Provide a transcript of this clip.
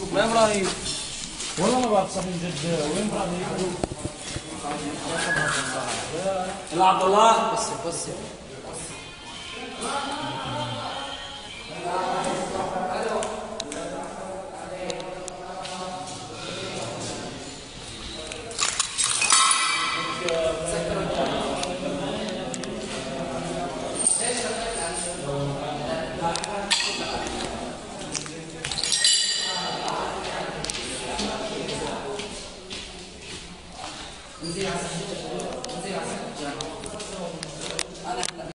ما ابراهيم والله ما بعرف صح من جد وين ابراهيم؟ عبد الله بس